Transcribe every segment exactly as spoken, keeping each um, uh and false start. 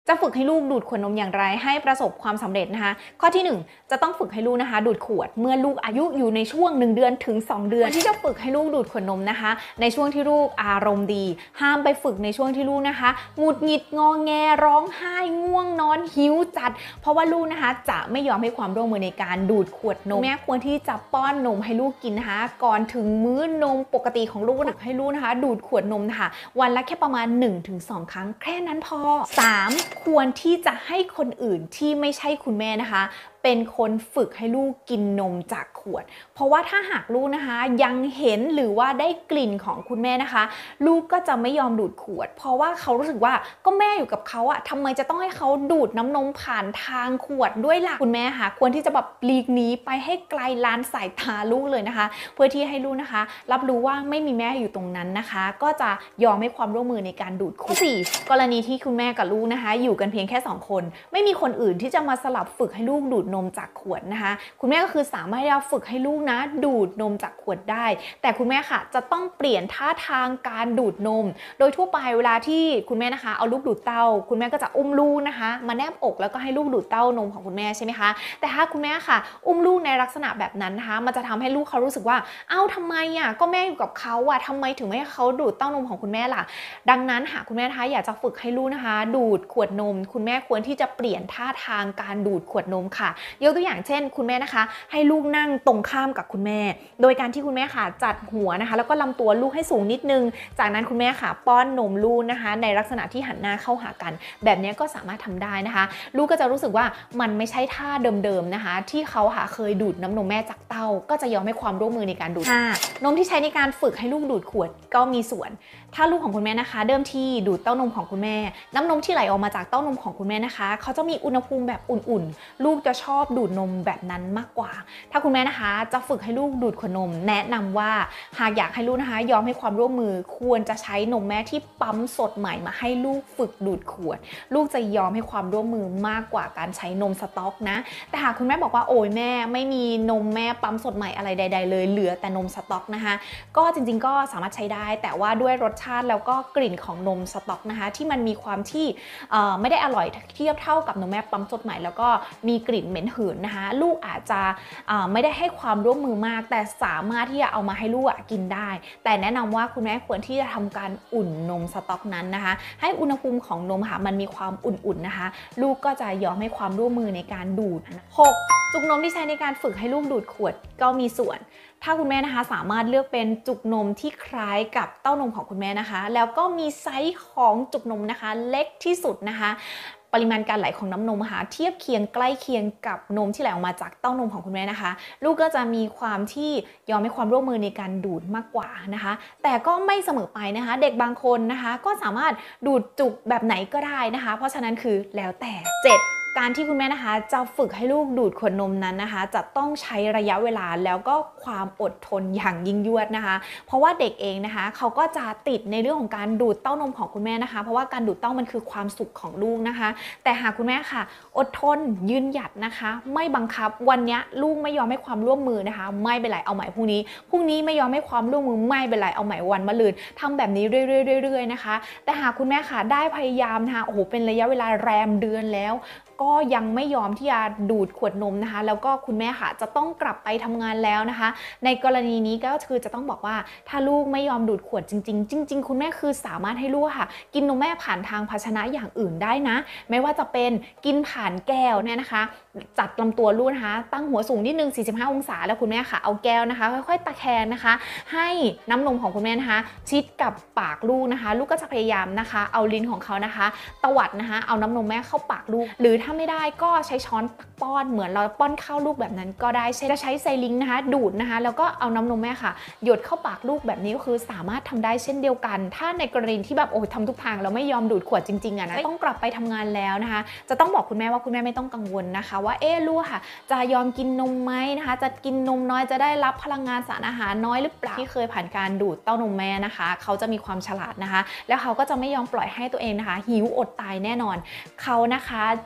จะฝึกให้ลูกดูดขวดนมอย่างไรให้ประสบความสำเร็จนะคะข้อที่หนึ่งจะต้องฝึกให้ลูกนะคะดูดขวดเมื่อลูกอายุอยู่ในช่วงหนึ่งเดือนถึงสองเดือนที่จะฝึกให้ลูกดูดขวดนมนะคะในช่วงที่ลูกอารมณ์ดีห้ามไปฝึกในช่วงที่ลูกนะคะหงุดหงิดงอแงร้องไห้ง่วงนอนหิวจัดเพราะว่าลูกนะคะจะไม่ยอมให้ความร่วมมือในการดูดขวดนมแม่ควรที่จะป้อนนมให้ลูกกินนะคะก่อนถึงมื้อนมปกติของลูกฝึกให้ลูกนะคะดูดขวดนมนะคะวันละแค่ประมาณ หนึ่งถึงสอง ครั้งแค่นั้นพอ สาม ควรที่จะให้คนอื่นที่ไม่ใช่คุณแม่นะคะเป็นคนฝึกให้ลูกกินนมจากขวดเพราะว่าถ้าหากลูกนะคะยังเห็นหรือว่าได้กลิ่นของคุณแม่นะคะลูกก็จะไม่ยอมดูดขวดเพราะว่าเขารู้สึกว่าก็แม่อยู่กับเขาอะทำไมจะต้องให้เขาดูดน้ำนมผ่านทางขวดด้วยล่ะคุณแม่ค่ะควรที่จะแบบหลีกหนีไปให้ไกลลานสายตาลูกเลยนะคะเพื่อที่ให้ลูกนะคะรับรู้ว่าไม่มีแม่อยู่ตรงนั้นนะคะก็จะยอมให้ความร่วมมือในการดูดขวด สี่ กรณีที่คุณแม่กับลูกนะคะอยู่กันเพียงแค่สองคนไม่มีคนอื่นที่จะมาสลับฝึกให้ลูกดูดนมจากขวดนะคะคุณแม่ก็คือสามารถที่จะฝึกให้ลูกนะดูดนมจากขวดได้แต่คุณแม่ค่ะจะต้องเปลี่ยนท่าทางการดูดนมโดยทั่วไปเวลาที่คุณแม่นะคะเอาลูกดูดเต้าคุณแม่ก็จะอุ้มลูกนะคะมาแนบอกแล้วก็ให้ลูกดูดเต้านมของคุณแม่ใช่ไหมคะแต่ถ้าคุณแม่ค่ะอุ้มลูกในลักษณะแบบนั้นนะคะมันจะทำให้ลูกเขารู้สึกว่าเอ้าทำไมอ่ะก็แม่อยู่กับเขาอ่ะทำไมถึงไม่ให้เขาดูดเต้านมของคุณแม่ล่ะดังนั้นหากคุณแม่นะคะอยากจะฝึกให้ลูกนะคะดูดขวดนมคุณแม่ควรที่จะเปลี่ยนท่าทางการดูดขวดนมค่ะยกตัวอย่างเช่นคุณแม่นะคะให้ลูกนั่งตรงข้ามกับคุณแม่โดยการที่คุณแม่ค่ะจัดหัวนะคะแล้วก็ลำตัวลูกให้สูงนิดนึงจากนั้นคุณแม่ค่ะป้อนนมลูกนะคะในลักษณะที่หันหน้าเข้าหากันแบบนี้ก็สามารถทำได้นะคะลูกก็จะรู้สึกว่ามันไม่ใช่ท่าเดิมๆนะคะที่เขาค่ะเคยดูดน้ำนมแม่จากเต้าก็จะยอมให้ความร่วมมือในการดูด ห้า นมที่ใช้ในการฝึกให้ลูกดูดขวดก็มีส่วนถ้าลูกของคุณแม่นะคะเดิมทีดูดเต้านมของคุณแม่น้ำนมที่ไหลออกมาจากเต้านมของคุณแม่นะคะเขาจะมีอุณหภูมิแบบอุ่นๆลูกจะชอบดูดนมแบบนั้นมากกว่าถ้าคุณแม่นะคะจะฝึกให้ลูกดูดขวดนมแนะนำว่าหากอยากให้ลูกนะคะยอมให้ความร่วมมือควรจะใช้นมแม่ที่ปั๊มสดใหม่มาให้ลูกฝึกดูดขวดลูกจะยอมให้ความร่วมมือมากกว่าการใช้นมสต๊อกนะแต่หากคุณแม่บอกว่าโอ้ยแม่ไม่มีนมแม่ปั๊มสดใหม่อะไรใดๆเลยเหลือแต่นมสต๊อกนะคะก็จริงๆก็สามารถใช้ได้แต่ว่าด้วยรสชาติแล้วก็กลิ่นของนมสต๊อกนะคะที่มันมีความที่ไม่ได้อร่อยเทียบเท่ากับนมแม่ปั๊มสดใหม่แล้วก็มีกลิ่นเหม็นหืนนะคะลูกอาจจะไม่ได้ให้ความร่วมมือมากแต่สามารถที่จะเอามาให้ลูกกินได้แต่แนะนำว่าคุณแม่ควรที่จะทำการอุ่นนมสต๊อกนั้นนะคะให้อุณหภูมิของนมค่ะมันมีความอุ่นๆนะคะลูกก็จะยอมให้ความร่วมมือในการดูด หก จุกนมที่ใช้ในการฝึกให้ลูกดูดขวดก็มีส่วนถ้าคุณแม่นะคะสามารถเลือกเป็นจุกนมที่คล้ายกับเต้านมของคุณแม่นะคะแล้วก็มีไซส์ของจุกนมนะคะเล็กที่สุดนะคะปริมาณการไหลของน้ำนมค่ะเทียบเคียงใกล้เคียงกับนมที่ไหลออกมาจากเต้านมของคุณแม่นะคะลูกก็จะมีความที่ยอมให้ความร่วมมือในการดูดมากกว่านะคะแต่ก็ไม่เสมอไปนะคะเด็กบางคนนะคะก็สามารถดูดจุกแบบไหนก็ได้นะคะเพราะฉะนั้นคือแล้วแต่ เจ็ดการที่คุณแม่นะคะจะฝึกให้ลูกดูดขวดนมนั้นนะคะจะต้องใช้ระยะเวลาแล้วก็ความอดทนอย่างยิ่งยวดนะคะเพราะว่าเด็กเองนะคะเขาก็จะติดในเรื่องของการดูดเต้านมของคุณแม่นะคะเพราะว่าการดูดเต้ามันคือความสุขของลูกนะคะแต่หากคุณแม่ค่ะอดทนยืนหยัดนะคะไม่บังคับวันนี้ลูกไม่ยอมให้ความร่วมมือนะคะไม่เป็นไรเอาใหม่พรุ่งนี้พรุ่งนี้ไม่ยอมให้ความร่วมมือไม่เป็นไรเอาใหม่วันมะรืนทำแบบนี้เรื่อยๆๆๆนะคะแต่หากคุณแม่ค่ะได้พยายามนะคะโอ้โหเป็นระยะเวลาแรมเดือนแล้วก็ยังไม่ยอมที่จะดูดขวดนมนะคะแล้วก็คุณแม่ค่ะจะต้องกลับไปทำงานแล้วนะคะในกรณีนี้ก็คือจะต้องบอกว่าถ้าลูกไม่ยอมดูดขวดจริงๆจริงๆคุณแม่คือสามารถให้ลูกค่ะกินนมแม่ผ่านทางภาชนะอย่างอื่นได้นะไม่ว่าจะเป็นกินผ่านแก้วเนี่ยนะคะจัดลำตัวลูกนะคะตั้งหัวสูงนิดนึงสี่สิบห้าองศาแล้วคุณแม่ค่ะเอาแก้วนะคะค่อยๆตะแคงนะคะให้น้ำนมของคุณแม่นะคะชิดกับปากลูกนะคะลูกก็จะพยายามนะคะเอาลิ้นของเขานะคะตวัดนะคะเอาน้ำนมแม่เข้าปากลูกหรือถ้าไม่ได้ก็ใช้ช้อนป้อนเหมือนเราป้อนข้าวลูกแบบนั้นก็ได้ใช้ใช้ไซลิงนะคะดูดนะคะแล้วก็เอาน้ำนมแม่ค่ะหยดเข้าปากลูกแบบนี้ก็คือสามารถทำได้เช่นเดียวกันถ้าในกรณีที่แบบโอ้ทำทุกทางแล้วไม่ยอมดูดขวดจริงๆอะนะต้องกลับไปทำงานแล้วนะคะจะต้องบอกคุณแม่ว่าคุณแม่ไม่ต้องกังวลนะคะว่าเอ๊ะลูกค่ะจะยอมกินนมไหมนะคะจะกินนมน้อยจะได้รับพลังงานสารอาหารน้อยหรือเปล่าที่เคยผ่านการดูดเต้านมแม่นะคะเขาจะมีความฉลาดนะคะแล้วเขาก็จะไม่ยอมปล่อยให้ตัวเองนะคะหิวอดตายแน่นอนเขานะคะจะ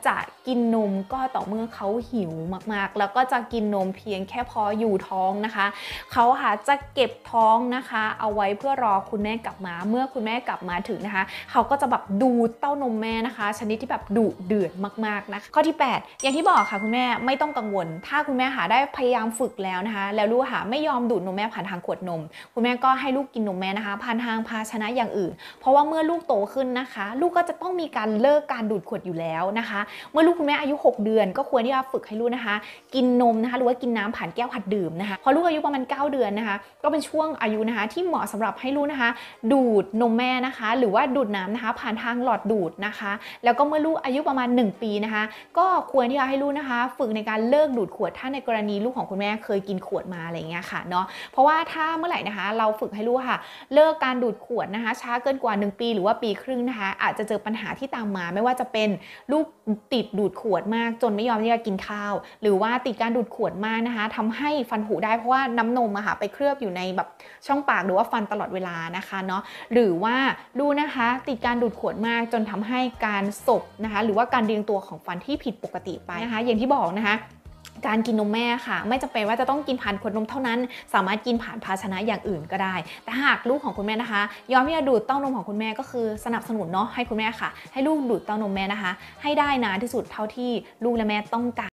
กินนมก็ต่อเมื่อเขาหิวมากๆแล้วก็จะกินนมเพียงแค่พออยู่ท้องนะคะเขาค่ะจะเก็บท้องนะคะเอาไว้เพื่อรอคุณแม่กลับมาเมื่อคุณแม่กลับมาถึงนะคะเขาก็จะแบบดูดเต้านมแม่นะคะชนิดที่แบบดุเดือดมากๆนะคะข้อที่แปดอย่างที่บอกค่ะคุณแม่ไม่ต้องกังวลถ้าคุณแม่หาได้พยายามฝึกแล้วนะคะแล้วลูกหาไม่ยอมดูดนมแม่ผ่านทางขวดนมคุณแม่ก็ให้ลูกกินนมแม่นะคะผ่านทางภาชนะอย่างอื่นเพราะว่าเมื่อลูกโตขึ้นนะคะลูกก็จะต้องมีการเลิกการดูดขวดอยู่แล้วนะคะเมื่อลูกคุณแม่อายุหกเดือนก็ควรที่จะฝึกให้ลูกนะคะกินนมนะคะหรือว่ากินน้ำผ่านแก้วหัดดื่มนะคะพอลูกอายุประมาณเก้าเดือนนะคะก็เป็นช่วงอายุนะคะที่เหมาะสำหรับให้ลูกนะคะดูดนมแม่นะคะหรือว่าดูดน้ำนะคะผ่านทางหลอดดูดนะคะแล้วก็เมื่อลูกอายุประมาณหนึ่งปีนะคะก็ควรที่จะให้ลูกนะคะฝึกในการเลิกดูดขวดถ้าในกรณีลูกของคุณแม่เคยกินขวดมาอะไรอย่างเงี้ยค่ะเนาะเพราะว่าถ้าเมื่อไหร่นะคะเราฝึกให้ลูกค่ะเลิกการดูดขวดนะคะช้าเกินกว่าหนึ่งปีหรือว่าปีครึ่งนะคะอาจจะเจอปัญหาที่ตามมาไม่ว่าจะเป็นลูกติดดูดขวดมากจนไม่ยอมที่จะกินข้าวหรือว่าติดการดูดขวดมากนะคะทำให้ฟันผุได้เพราะว่าน้ำนมอะค่ะไปเคลือบอยู่ในแบบช่องปากหรือว่าฟันตลอดเวลานะคะเนาะหรือว่าลูกนะคะติดการดูดขวดมากจนทำให้การสบนะคะหรือว่าการเรียงตัวของฟันที่ผิดปกติไปนะคะอย่างที่บอกนะคะการกินนมแม่ค่ะไม่จำเป็นว่าจะต้องกินผ่านขวดนมเท่านั้นสามารถกินผ่านภาชนะอย่างอื่นก็ได้แต่หากลูกของคุณแม่นะคะยอมที่จะดูดเต้านมของคุณแม่ก็คือสนับสนุนเนาะให้คุณแม่ค่ะให้ลูกดูดเต้านมแม่นะคะให้ได้นานที่สุดเท่าที่ลูกและแม่ต้องการ